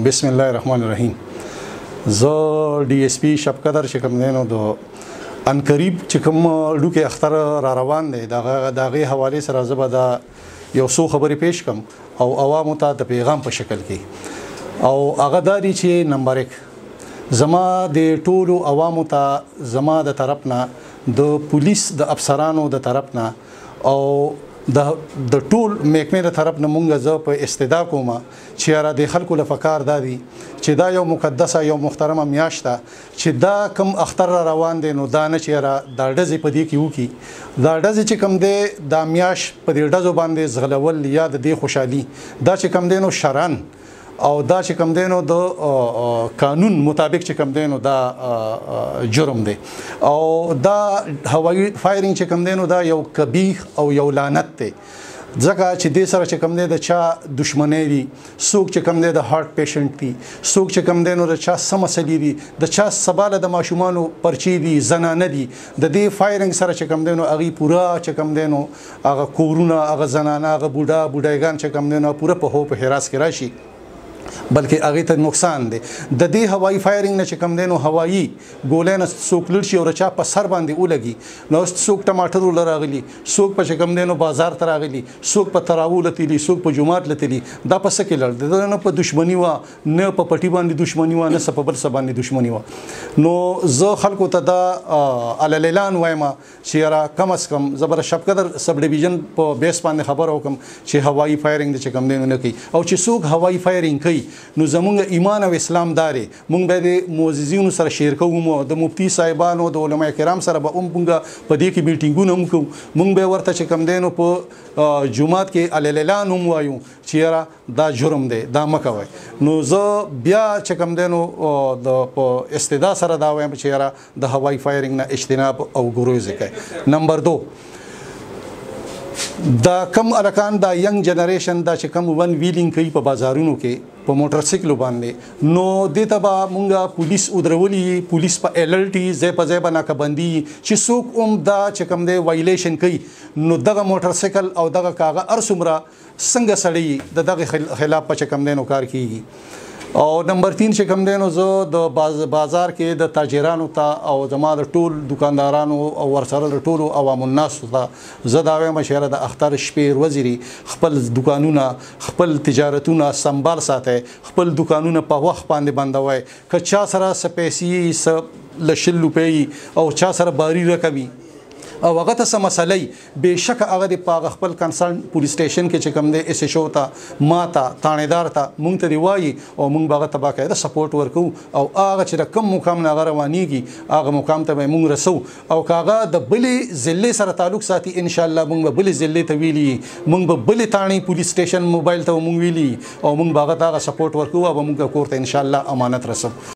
بسم الله الرحمن الرحیم. زه ډي اس پی شپقدر چې کوم دی نو د انقریب چې کوم ډوکې اختر را روان دی د هغې حوالې سره زه به دا یو څو خبرې پیش کړم او عوامو ته د پیغام په شکل کې. او هغه دا دی چې نمبر 1 زما د ټولو عوامو ته زما د طرف نه د پولیس د افسرانو د طرف نه او د ټول محکمې د طرف نه مونږ زه په استدعا کوم چې را د خلکو له فکار دادي چې دا یو مقدسه یو محترمه میاشت ده چې دا کم اختر را روان دی نو دا نه چې را دا ډزې په دې کې وکړي. دا ډزې چې کم دی دا میاشت په دې ډزو باندې زغلول یا د دې خوشحالي دا چې کم دی نو شران او دا چې کم دی نو د قانون مطابق چې کم دی نو دا جرم دی او دا هوایي فایرینګ چې کم دی نو دا یو قبیح او یو لعنت دی ځکه چې دې سره چې کم دی د چا دشمنی دي څوک چې کم دی د هارت پیشنټ دي څوک چې کم دی نو د چا څه مسلې دي د چا سباله د ماشومانو پرچې دي زنانه دي د دې فایرینګ سره چې کم دی نو هغې پوره چې کم دی نو هغه کورونه هغه زنانه هغه بوډاګان چې کم دی نو پوره په هو په حراس کې راشي بلکې هغه ته نقصان دی. د دې هوایي فایرینګ نه چې کم دی نو هوایي ګولۍ نه څوک لړ شي او چا په سر باندې ولګي نو څوک ټماټر راغلي څوک په چې کم دی نو بازار ته راغلي څوک په تراوو لتلی څوک په جمعات لتلی دا په څه کې لړ د نه په دشمنی و نه په پټي باندې دشمنی و نه په بل څه باندې دشمنی و. نو زه خلکو ته دا علل وایم چې را کم از کم زبر شپقدر سب ډیویژن په بیس باندې خبر وکم چې هوایي فایرینګ چې کم دی نه کوي او چې څوک هوایي فایرینګ کوي نو زمونږ ایمان او اسلام داري مونږ به د معززینو سره شیر کوو د مفتی صاحبانو د علما کرام سره به مونږ په دې کې میټینګونه هم کوو مونږ به ورته چې کم دی نو په جمعات کې الاعلان هم وایو چې دا جرم دی دا مه کوئ. نو زه بیا چې کم دی نو په استدعا سره دا وایم چې د هوایي فایرینګ نه اجتناب او ګریز وکړئ. نمبر 2 دا کم الکان دا ینګ جنریشن دا چې کم ون ویلینګ کوي په بازارونو کې په موټر سایکلو باندې نو دې ته به مونږ پولیس ودرولي پولیس په الرټي ځای په ځای به ناکهبندي چې څوک هم دا چې کم دی وایلیشن کوي نو دغه موټر سایکل او دغه کاغه هر څومره څنګه سړی د دغه خلاف په چې کم دی نو کار کیږي. او نمبر 3 چې کم دی نو زه د بازار کې د تاجرانو ته او زما د ټول دکاندارانو او ورسره د ټولو عوام الناس ته زه دا وایم چې د اختر شپې ورځې خپل دکانونه خپل تجارتونه سنبال ساتئ خپل دکانونه په وخت باندې بندوئ که چا سره څه پیسې لشل روپۍ او چا سره باري رقمي او هغه ته څه مسلې بېشکه هغه د په خپل کنسرن پولیس سټیشن کې چې کوم دی اس ایچ او ته ما ته تانیدار ته مونږ ته دی وایي او مونږ به هغه ته باقاعده سپورټ ورکوو او هغه چې د کوم مقام نه هغه روانېږي هغه مقام ته به مونږ رسو او که هغه د بلې ضلعې سره تعلق ساتي انشاءالله مونږ به بلې ضلعې ته ویلي مونږ به بلې تاڼې پولیس سټیشن موبایل ته مونږ ویلي او مونږ به هغه ته هغه سپورټ ورکوو او به مونږ کور ته انشاءالله امانت رسو.